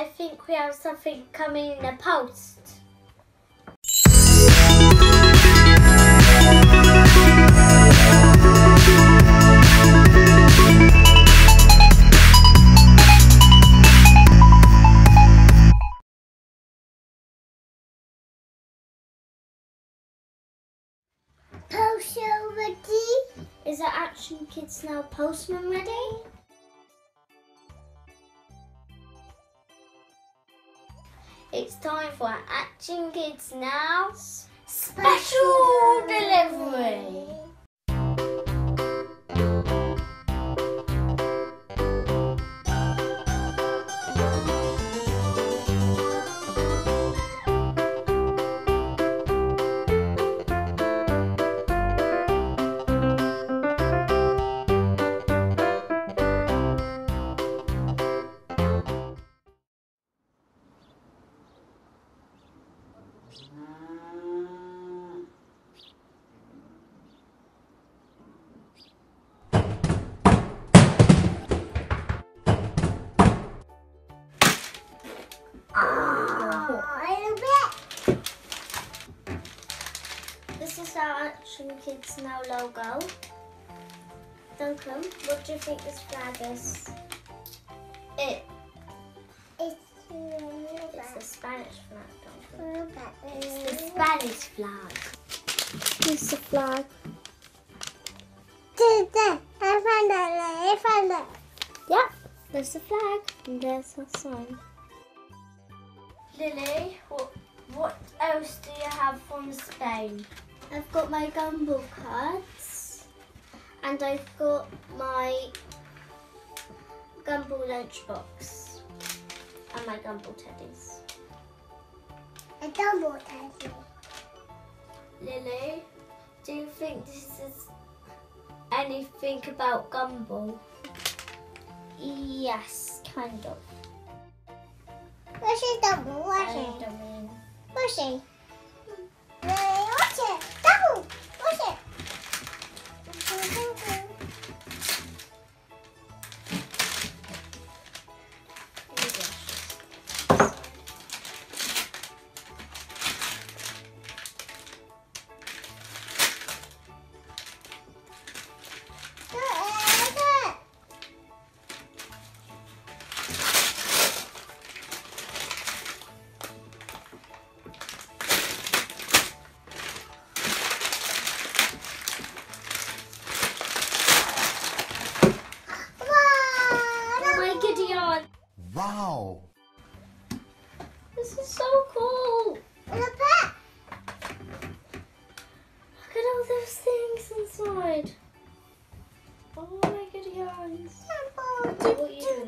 I think we have something coming in the post. Postman ready? Is the Action Kids Now postman ready? It's time for Action Kids Now special delivery. This is our Action Kids Now logo. Duncan, what do you think this flag is? It's the Spanish flag, Duncan. It's the Spanish flag. Here's the flag. I found it. Yep, there's the flag and there's our sign. Lily, what else do you have from Spain? I've got my Gumball cards and I've got my Gumball lunchbox and my Gumball teddies. A Gumball teddy. Lily, do you think this is anything about Gumball? Yes, kind of. Where's your Gumball? Where's it? Where's it? What's it? Double! What's it? Wow! This is so cool! Look at all those things inside. Oh my good yarns. What are you doing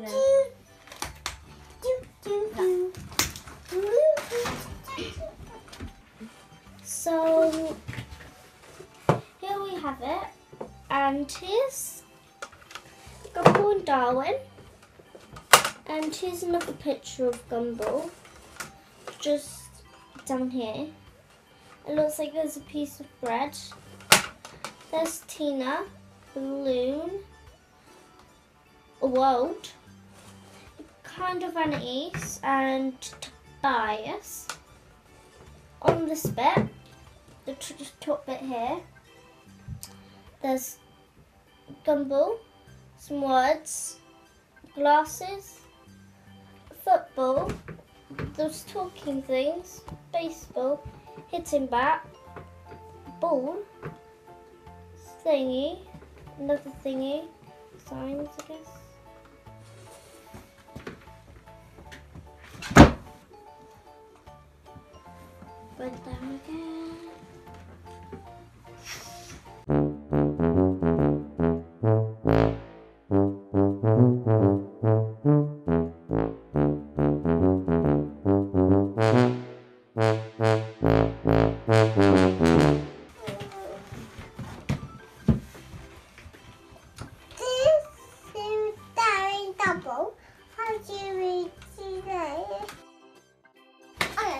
there? So, here we have it. And here's Gumball and Darwin. And here's another picture of Gumball, just down here. It looks like there's a piece of bread. There's Tina, Balloon, a world, kind of Anais, and Tobias. On this bit, the top bit here, there's Gumball, some words, glasses, football, those talking things, baseball, hitting bat, ball, thingy, another thingy, signs I guess. Went down again. How do we see that? Okay.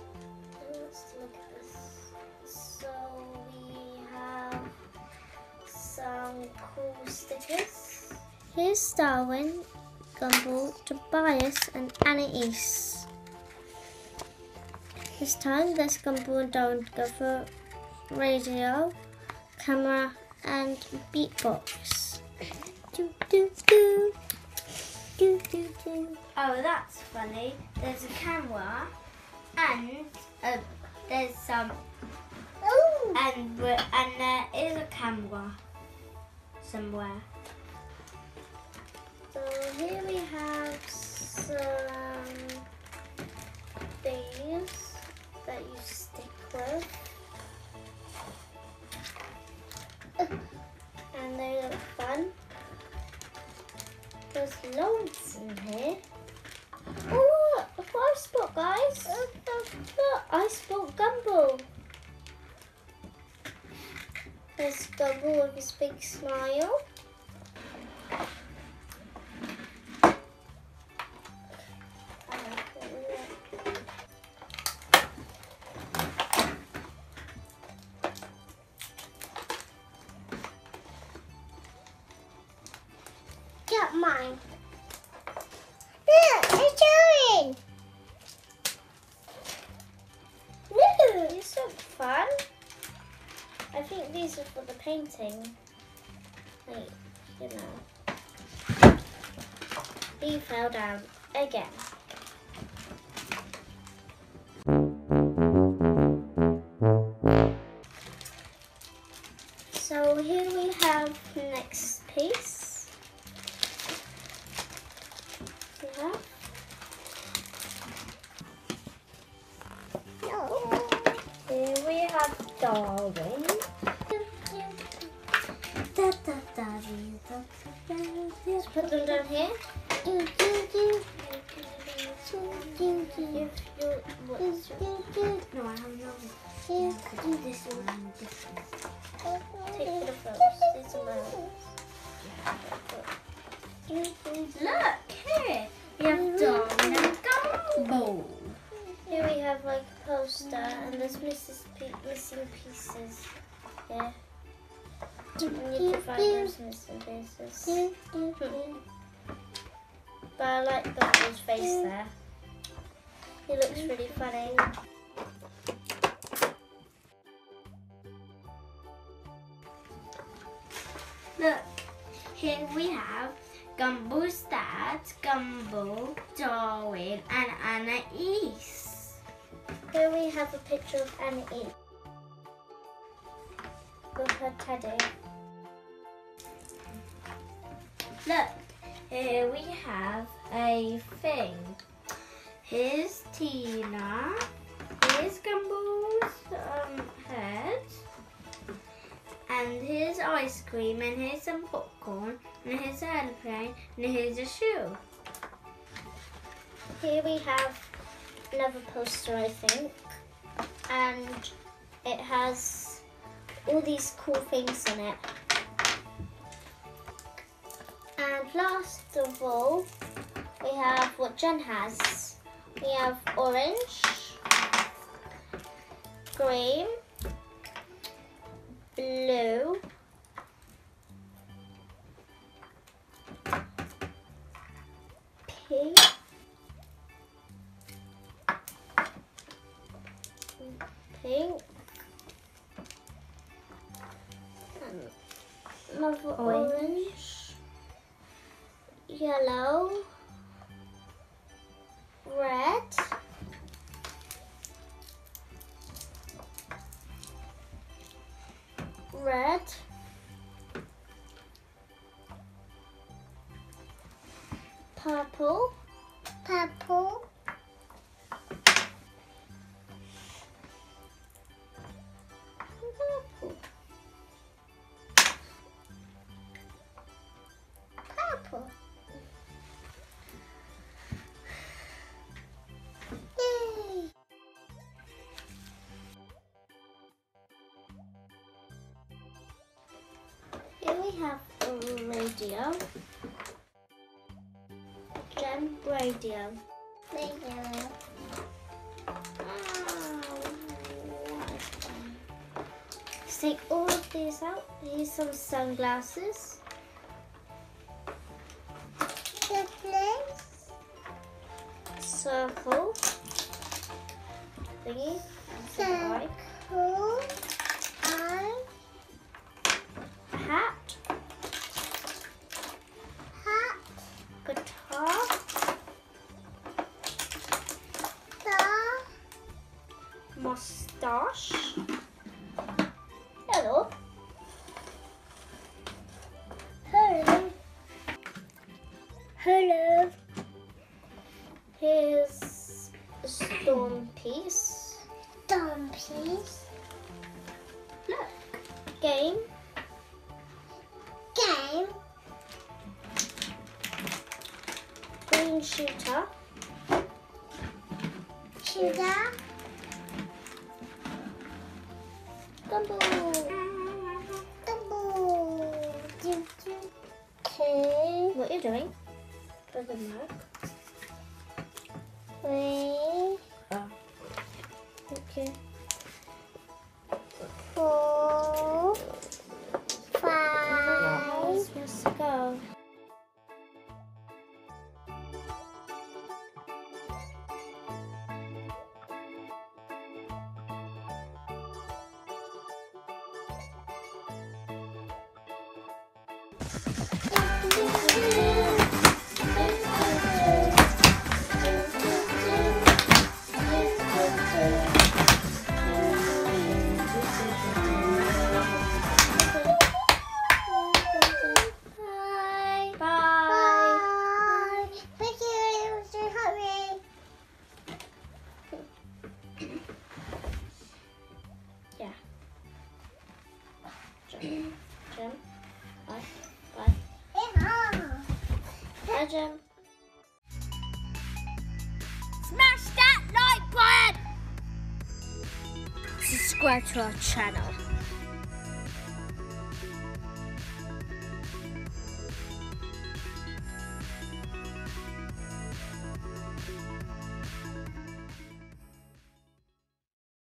Let's look at this. So we have Gumball stickers. Here's Darwin, Gumball, Tobias and Anais. This time there's Gumball and Darwin together, radio, camera and beatbox. Do, do, do. Do, do, do. Oh, that's funny. There's a camera and there's some and there is a camera somewhere. So here we have some things that you stick with. And they look fun. There's loads in here. Oh, look what I spot, guys. Look, I spot Gumball. There's Gumball with his big smile. Get mine. Look, it's showing. No, these look fun. I think these are for the painting. Wait, you know. He fell down again. So here we have the next piece. Yeah. No. Here we have Darwin. Let's put them down here. Do, do, do. No, I have no. Do this one. Take for the first. These are mine. Look here. We have Darwin and Gumball. Here we have like a poster, and there's missing pieces. Yeah. We need to find those missing pieces. But I like Gumball's face there. He looks really funny. Look, here we have Gumball's dad, Gumball, Darwin, and Anais. Here we have a picture of Anais with her teddy. Look, here we have a thing. Here's Tina. Here's Gumball's head. And here's ice cream, and here's some popcorn, and here's an airplane, and here's a shoe. Here we have another poster, I think, and it has all these cool things in it. And last of all, we have what Jen has. We have orange, green, blue, pink, another orange, yellow, red, purple, Purple. Purple. Yay. Here we have a radio. Gem radio. Radio. Let's take all of these out. Here's some sunglasses. circle thingy. Circle. Hat. Hat. Guitar. Mustache. Hello. Hello. Hello. Here's a stone piece. Stone piece. Look. Game. Game. Green shooter. Shooter. Double. Double. Two. What are you doing? Doesn't work. Three. Oh. Okay. 4. 5. Let's go. Bye. Bye. Bye. Thank you for having me. Yeah. Jim. Bye. Bye. Bye, Jim. Smash that like button! Subscribe to our channel.